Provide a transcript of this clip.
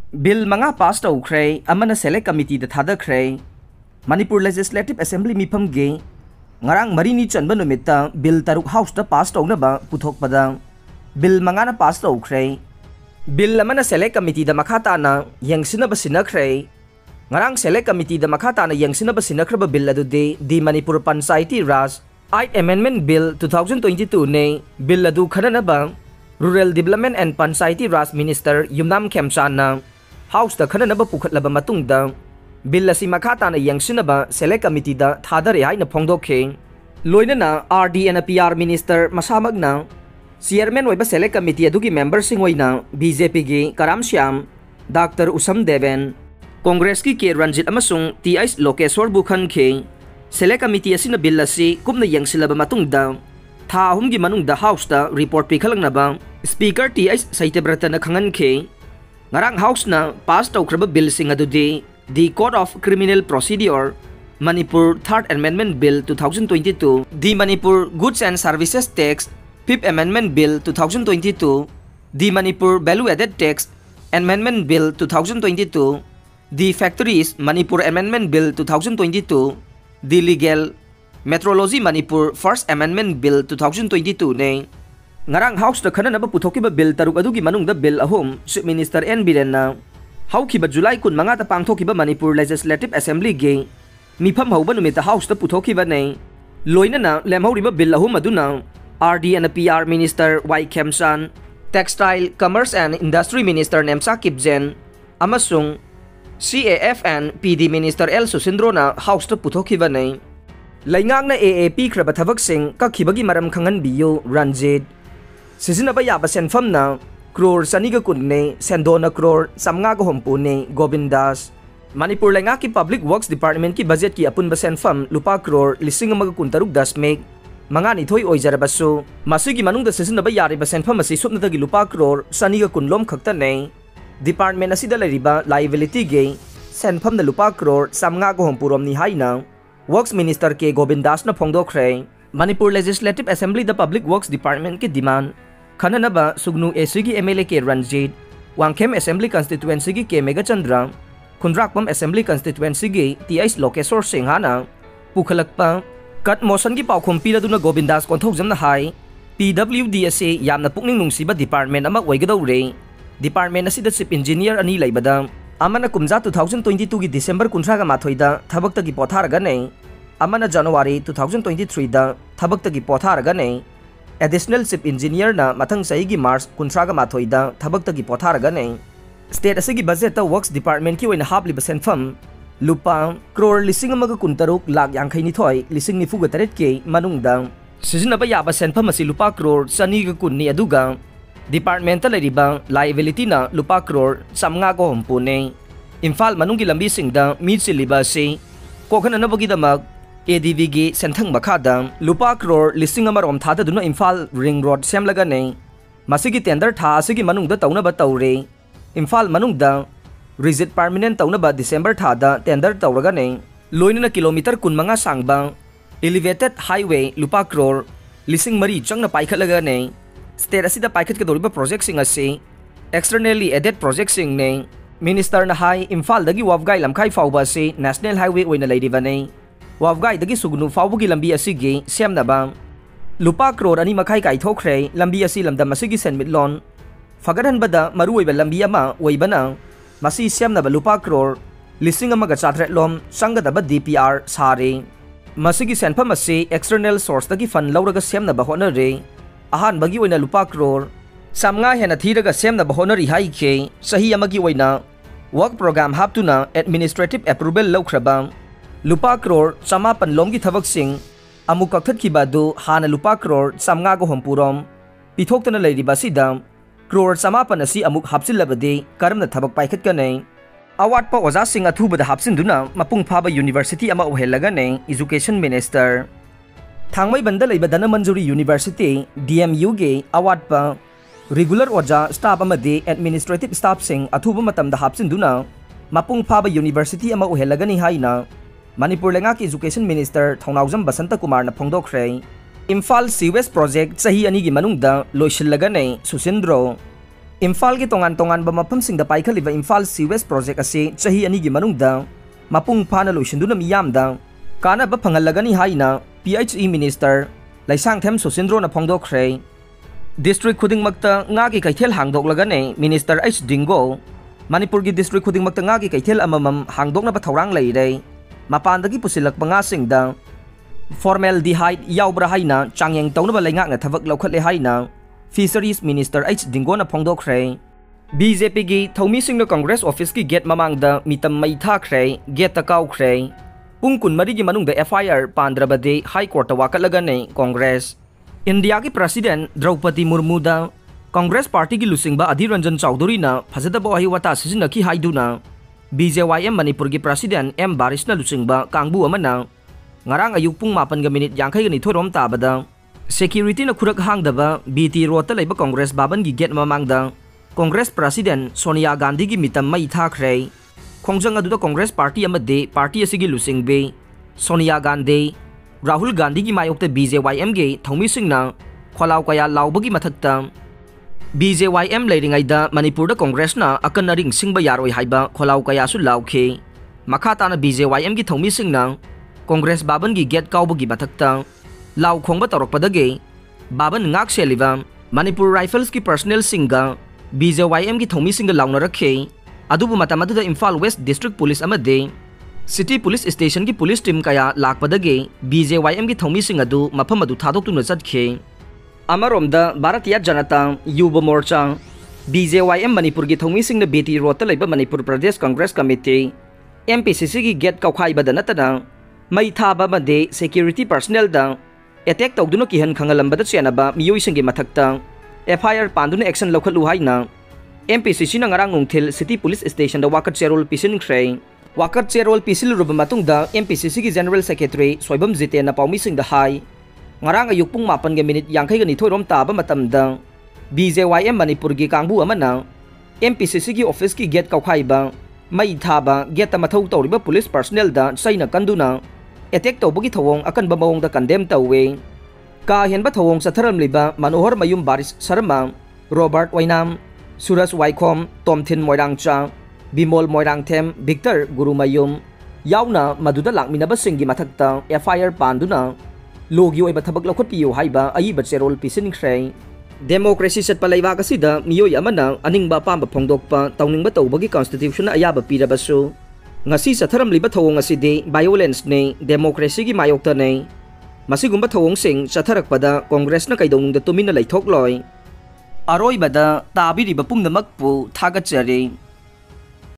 Bill manga pass Toukhre, Amana Select Committee the Thadakhre, Manipur Legislative Assembly Mipam Gay, Ngarang Marini Chanba Numita, Bill Taruk House the pass Tognaba, Putok Padang, Bill Mangana pass Toukhre, Bill Amana Select Committee the Makatana, Yang Sinabasina Cray, Ngarang Select Committee the Makatana Yang Sinabasina Bill Adude, the Manipur Pansaiti Ras, I Amendment Bill 2022 ne, Bill Adu Kananaba, Rural Development and Pansaiti Ras Minister Yumnam Kemchana, House the Kananaba Pukatlaba Matungda, Bill si Makatana Yang Sinaba, Select Committee da Thadakhre Haina Pongdoke, Loinana RD and PR Minister Masamagna, Chairman Weba Select Committee Adugi Member Singwaina, BJP Gi Karam Shyam, Dr. Usam Deven, Congress ki K Ranjit Amasung T.I. Lokeswar Bukhan K, Select Committee asina bill si kumna yang silaba matungda, Tha humgi manungda House da report pikhalang na ba, Speaker T.I. Saitebrata na kangan K, Ngarang House na pass Toukhre bill sing adudi, the Code of Criminal Procedure, Manipur 3rd Amendment Bill 2022, the Manipur Goods and Services Tax, 5th Amendment Bill 2022, the Manipur Value Added Tax Amendment Bill 2022, the Factories Manipur Amendment Bill 2022, the Legal Metrology Manipur First Amendment Bill 2022 ne. Ngarang House da kana naba putokiba bill taruk adugi manungda bill ahom Chief Minister N. Biren na haukiba July kun mga tapangtokiba Manipur Legislative Assembly ge mipam hauba numita House da putokiba ne. Loina na lemhauriba bill ahom aduna RD and PR Minister Y. Kemsan, Textile, Commerce and Industry Minister Nemsa Kipzen, amasung CAF and PD Minister L. Susindro na House da putokiba ne. Laingang na AAP kraba thabak sing kakibagi maram kangan biyo Ranjit. Sisinaba yaba senfam na crore saniga kunne sendona crore samnga ko hompu ne Govindas. Manipur lainga ki Public Works Department ki budget ki apun ba senfam lupa crore lising mga kuntaruk dasmek mga nithoy oijarabasu masigi manung da sisinaba yari ba senfam asi supna tagi lupa crore saniga kunlom khakta ne department asida lariba liability ge senfam na lupa crore samnga ko hompurom ni haina Works Minister K. Govindas na Thadakhre, Manipur Legislative Assembly the Public Works Department ki demand, Kanana ba sugnu SG MLA K. Ranjit, Wangkem Assembly Constituency ki K. Megachandra, Kundrakpam Assembly Constituency ki T.I. Lokeswar Singhana, Pukhalakpa, Kat motion ki paukhumpi na Govindas konthokjam na hai, PWDSA yam na pukning nungsiba department ama oigadaure, department na sida Chief Engineer ani laibada, Amana kumza 2022 ki December 13 da thabakta ki potharaga ne Amana January 2023 da thabakta ki potharaga ne additional chief engineer na mathang sahi ki March 13 da thabakta ki potharaga ne state asigi budget ta works department ki oina hapli senfam lupa crore lising amaga kuntaruk lakh yangkhai ni thoi lising ni fuga taret ke manungda sizinaba yaba senfam asi lupa crore sani ga kunni aduga Departmental Riba liability na lupa crore samnga ko hompune. Imphal manunggi lambi singda mitsiliba si kokana na bagidamag ADV gi senthang makada lupa crore listing amarom thada duna Imphal ring road semlaga ne. Masigi tender tha asigi manungda tauna ba taure. Imphal manungda rigid permanent tauna ba December thada tender tauraga ne. Loina na kilometer kun mga sangbang elevated highway lupa crore lising mari chang na paikhalaga ne. State asida paikhat ke doriba project sing asi externally added project sing ne minister na hai Imphal dagi wafgai lamkhai fawba si national highway oina leiriba ne wafgai dagi sugnu fawbugi lambi asigi semna ba lupa crore ani makhai kai Toukhre lambi asi lamdam asigi senmitlon fagaran bada maru oiba lambi ama oibana masi semna ba lupa crore lising amaga chatret lom sangada ba DPR sare masigi senpham asi external source dagi fund lauraga semna ba honare ahan bagi oina lupa crore samnga hena thiraga semna bahonari hai ke sahi amagi oina work program haptuna administrative approval laukraba lupa crore samapan lomgi thabak sing amuk kakhat ki badu hana lupa crore samnga go hompurom pithoktana leiriba sida crore samapan asi amuk hapsil labade karamna thabak paikhat ka nei award pa oja sing athubada hapsin duna mapung phaba university ama ohelaga nei education minister Thangmai banda leiba Dana Manjuri University DMU ge award pa regular oja staff amadi administrative staff sing athuba matamda hapsin duna mapung phaba university ama ohelaga ni haina Manipur lenga ki education minister Thongnaujam Basanta Kumar na Thadakhre Imphal Sewage project sahi ani gi manungda loisil laga nei Susindro Imphal ki tongan mafamsingda paikhaliba Imphal Sewage Project ase chahi ani gi manungda mapung phana loisinduna miyamda kanaba phangalagani haina PHE Minister Laisang Them Sosindro na phongdokhre. District khudingmakta nga gi kaithel hangdoklagane Minister H Dingo Manipur gi district khudingmakta nga gi kaithel amamam hangdokna ba thorang leire mapandagi pusilak nga singda formaldehyde yaubra haina changyeng tawna ba lainga nga thavak lokhatle haina Fisheries Minister H Dingo na phongdokhre. BJP gi thomi singna Congress office ki gate mamangda mitam mai Toukhre gate ta kaukhre pung kun mari gi manungda FIR pandrabade High Court wakalagane Congress. India ki President Draupadi Murmu da Congress Party ki lusingba Adhir Ranjan Chowdhury na phajadaba wahi wata sizinaki haiduna BJYM Manipur ki President M Baris na lusingba kangbu amana ngarang ayuk pung 8 yangkai gani thorom tabada security na khurak hangdaba BT Road ta leiba Congress baban gi gate mamangda Congress President Sonia Gandhi ki mitam mai Toukhre khongjang aduda Congress Party amade party asigi lusingbe Sonia Gandhi Rahul Gandhi ki mayokta BJYM ge thomi singna kholaw kaya lawbagi mathakta BJYM leiringaida Manipur da Congress na akan ring singba yaroi haiba kholaw kaya su lawkhe makhata na BJYM gi thomi singna Congress baban gi get kawbagi mathakta law khongba torokpadage baban ngak seliba Manipur Rifles ki personnel singa BJYM gi thomi singa lawna rakhe adubu matamadu da Imphal West District Police amade City Police Station ki police team kaya lakpadage BJYM ki thomi sing adu mafam adu thadoktu na chatkhe amaromda Bharatiya Janata Yuva Morcha BJYM Manipur ki thomi sing na BT Road ta leiba Manipur Pradesh Congress Committee MPCC ki get kaukhai badana tana mai thaba made security personnel da attack tawduna ki han khangalambada chenaba miyoi singi mathakta FIR panduna action lokhalu haina MPCC na ngarang ngthil City Police Station da wakat cherol pisin khrei Wakat Cherol Pisil Rubamatungda MPCC ki General Secretary Soibam Zite na paumising da hai ngarang ayuk pung 8 yangkai gani thorom taba matamda BJYM Manipur gi kangbu amana MPCC ki office ki gate kaukhai ba mai thaba gate ta mathau tawriba police personnel da saina kanduna attack tawbagi thawong akan ba mawong da condemn tawwe ka hen ba thawong sa tharam liba Manohar Mayum Baris Sharma Robert Wainam Suraj Waikhom Tomthin Moirangcha Bimol Moirangthem Victor Gurumayum yauna maduda lakminaba singi mathakta FIR panduna logi oiba thabak lokhotpiyo haiba aiba cherol pisinkhre democracy setpa leibak asida miyoi amana aningba pamba phongdokpa tawningba tawbagi constitution na ayaba pirabasu ngasi satharam liba thawong asidi violence ne democracy gi mayokta ne masigumba thawong sing satharakpada Congress na kaidonungda tumina leithok loi aroibada tabiriba pumnamakpu thagachari